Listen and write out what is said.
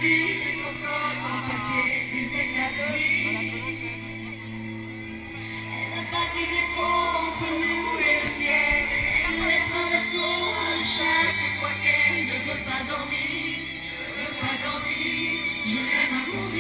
vie, des cocottes en papier, des éclats de vie. Elle a battu des ponts entre nous et le ciel. Nous les traversons chaque fois qu'elle ne veut pas dormir. Je ne veux pas dormir, je l'aime à mourir.